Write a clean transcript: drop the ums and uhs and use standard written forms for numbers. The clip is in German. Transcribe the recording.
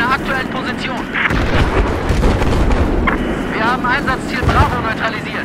deiner aktuellen Position. Wir haben Einsatzziel Bravo neutralisiert.